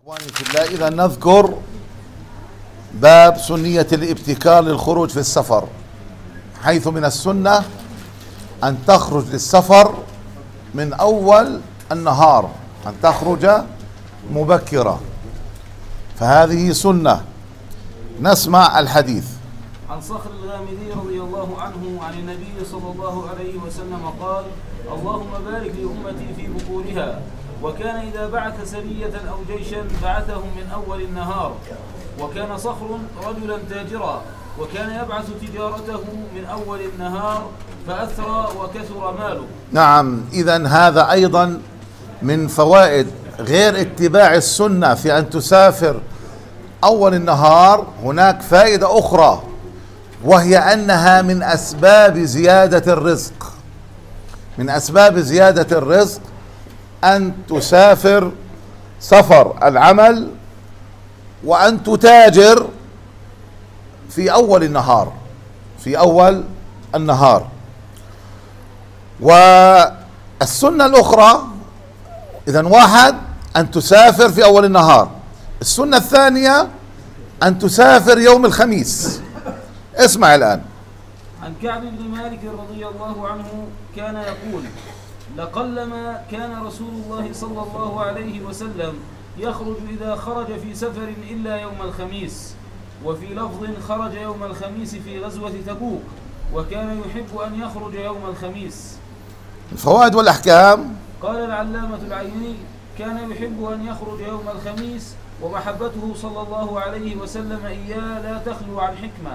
إخواني في الله، إذا نذكر باب سنية الابتكار للخروج في السفر، حيث من السنة أن تخرج للسفر من أول النهار، أن تخرج مبكرة، فهذه سنة. نسمع الحديث. عن صخر الغامدي رضي الله عنه عن النبي صلى الله عليه وسلم قال: اللهم بارك لأمتي في بكورها. وكان إذا بعث سرية أو جيشا بعثهم من أول النهار. وكان صخر رجلا تاجرا، وكان يبعث تجارته من أول النهار فأثرى وكثر ماله. نعم، إذن هذا أيضا من فوائد غير اتباع السنة في أن تسافر أول النهار. هناك فائدة أخرى، وهي أنها من أسباب زيادة الرزق. من أسباب زيادة الرزق أن تسافر سفر العمل وأن تتاجر في أول النهار، في أول النهار. والسنة الأخرى، إذن واحد أن تسافر في أول النهار. السنة الثانية أن تسافر يوم الخميس. اسمع الآن. عن كعب بن مالك رضي الله عنه كان يقول: لقلما كان رسول الله صلى الله عليه وسلم يخرج إذا خرج في سفر إلا يوم الخميس. وفي لفظ: خرج يوم الخميس في غزوة تبوك، وكان يحب أن يخرج يوم الخميس. الفوائد والأحكام. قال العلامة العيني: كان يحب أن يخرج يوم الخميس، ومحبته صلى الله عليه وسلم إياه لا تخلو عن حكمة.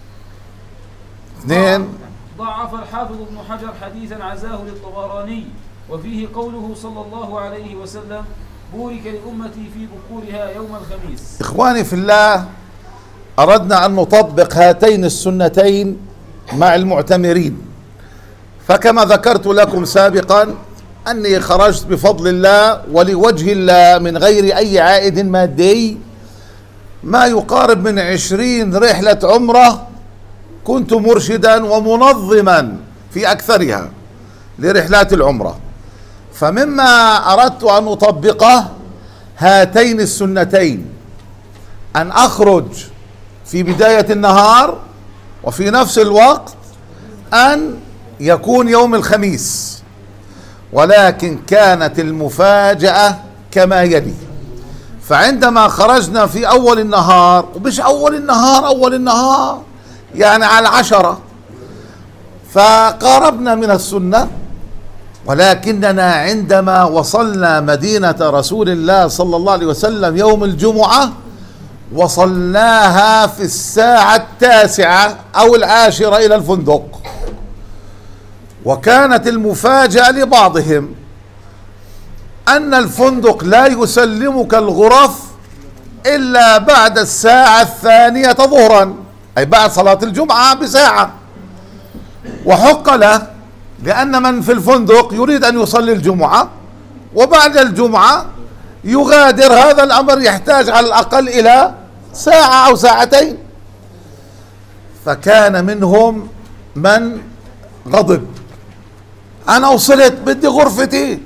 اثنين، ضعف الحافظ ابن حجر حديثا عزاه للطبراني، وفيه قوله صلى الله عليه وسلم: بورك لأمتي في بكورها يوم الخميس. إخواني في الله، أردنا أن نطبق هاتين السنتين مع المعتمرين. فكما ذكرت لكم سابقا أني خرجت بفضل الله ولوجه الله من غير أي عائد مادي، ما يقارب من 20 رحلة عمرة. كنت مرشدا ومنظما في أكثرها لرحلات العمرة. فمما أردت أن أطبقه هاتين السنتين: أن أخرج في بداية النهار، وفي نفس الوقت أن يكون يوم الخميس. ولكن كانت المفاجأة كما يلي. فعندما خرجنا في أول النهار، ومش أول النهار يعني على 10، فقاربنا من السنة. ولكننا عندما وصلنا مدينة رسول الله صلى الله عليه وسلم يوم الجمعة، وصلناها في الساعة 9 أو 10 إلى الفندق. وكانت المفاجأة لبعضهم أن الفندق لا يسلمك الغرف إلا بعد الساعة 2 ظهرا، أي بعد صلاة الجمعة بساعة. وحق له، لأن من في الفندق يريد أن يصلي الجمعة، وبعد الجمعة يغادر. هذا الأمر يحتاج على الأقل إلى ساعة أو ساعتين. فكان منهم من غضب: أنا وصلت بدي غرفتي.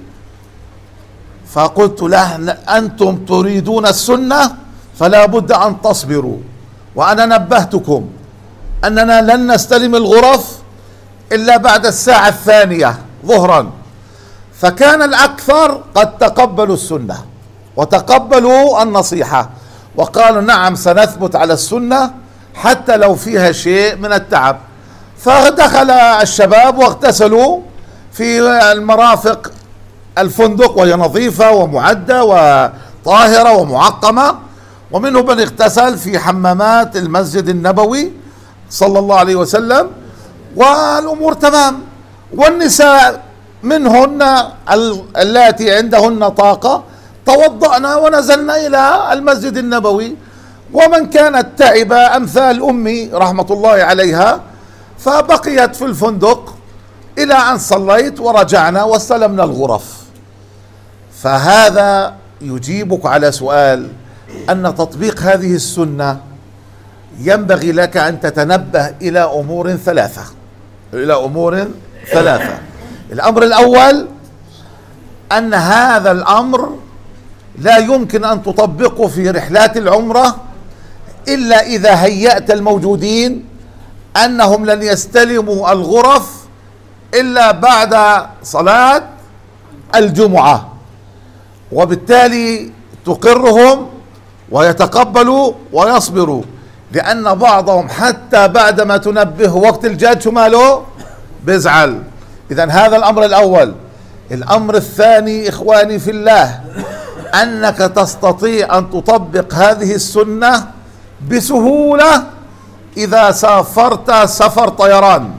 فقلت له: أنتم تريدون السنة فلا بد أن تصبروا، وأنا نبهتكم أننا لن نستلم الغرف إلا بعد الساعة 2 ظهرا. فكان الأكثر قد تقبلوا السنة وتقبلوا النصيحة، وقالوا: نعم، سنثبت على السنة حتى لو فيها شيء من التعب. فدخل الشباب واغتسلوا في المرافق الفندق، وهي نظيفة ومعدة وطاهرة ومعقمة. ومنهم من اغتسل في حمامات المسجد النبوي صلى الله عليه وسلم، والأمور تمام. والنساء منهن اللاتي عندهن طاقة توضأنا ونزلنا إلى المسجد النبوي. ومن كانت تعبة أمثال أمي رحمة الله عليها فبقيت في الفندق إلى أن صليت ورجعنا واستلمنا الغرف. فهذا يجيبك على سؤال أن تطبيق هذه السنة ينبغي لك أن تتنبه إلى أمور ثلاثة. الأمر الأول: أن هذا الأمر لا يمكن أن تطبقه في رحلات العمرة إلا إذا هيأت الموجودين أنهم لن يستلموا الغرف إلا بعد صلاة الجمعة، وبالتالي تقرهم ويتقبلوا ويصبروا، لأن بعضهم حتى بعدما تنبه وقت الجد شو ماله بيزعل. إذن هذا الأمر الأول. الأمر الثاني إخواني في الله، أنك تستطيع أن تطبق هذه السنة بسهولة إذا سافرت سفر طيران.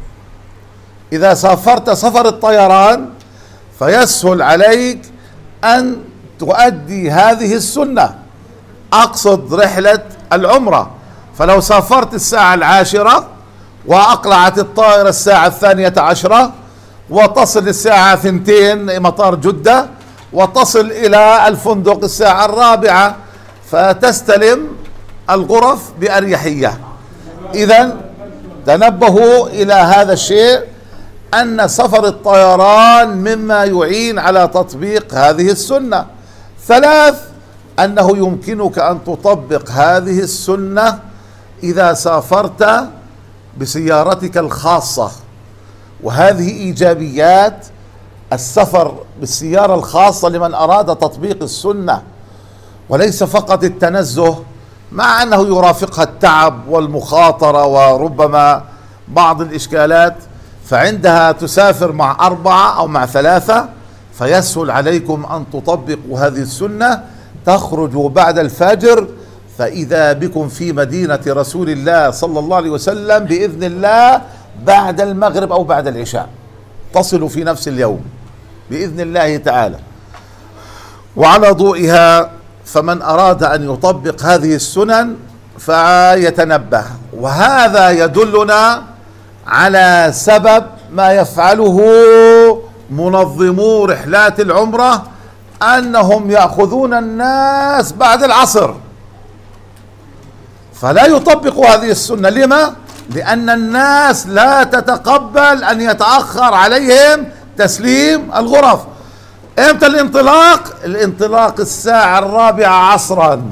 إذا سافرت سفر الطيران فيسهل عليك أن تؤدي هذه السنة، أقصد رحلة العمرة. فلو سافرت الساعة 10 وأقلعت الطائرة الساعة 12 وتصل الساعة 2 مطار جدة وتصل إلى الفندق الساعة 4 فتستلم الغرف بأريحية. إذن تنبهوا إلى هذا الشيء، أن سفر الطيران مما يعين على تطبيق هذه السنة. 3، أنه يمكنك أن تطبق هذه السنة إذا سافرت بسيارتك الخاصة، وهذه إيجابيات السفر بالسيارة الخاصة لمن أراد تطبيق السنة، وليس فقط التنزه، مع أنه يرافقها التعب والمخاطرة وربما بعض الإشكالات، فعندها تسافر مع 4 أو مع 3، فيسهل عليكم أن تطبقوا هذه السنة. تخرجوا بعد الفجر فإذا بكم في مدينة رسول الله صلى الله عليه وسلم بإذن الله بعد المغرب أو بعد العشاء، تصلوا في نفس اليوم بإذن الله تعالى. وعلى ضوئها فمن أراد أن يطبق هذه السنن فيتنبه. وهذا يدلنا على سبب ما يفعله منظمو رحلات العمرة، أنهم يأخذون الناس بعد العصر فلا يطبقوا هذه السنة. لما؟ لأن الناس لا تتقبل أن يتأخر عليهم تسليم الغرف. امتى الانطلاق؟ الانطلاق الساعة 4 عصرا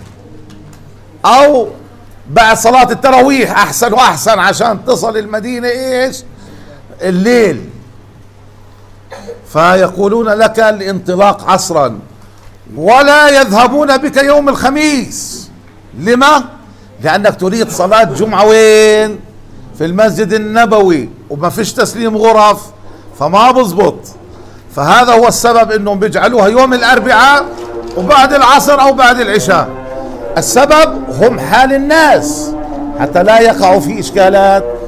أو بعد صلاة التراويح، أحسن وأحسن، عشان تصل المدينة إيش؟ الليل. فيقولون لك الانطلاق عصرا، ولا يذهبون بك يوم الخميس. لما؟ لأنك تريد صلاة جمعة وين؟ في المسجد النبوي، وما فيش تسليم غرف، فما بزبط. فهذا هو السبب انهم بيجعلوها يوم الأربعاء وبعد العصر او بعد العشاء. السبب هم حال الناس حتى لا يقعوا في اشكالات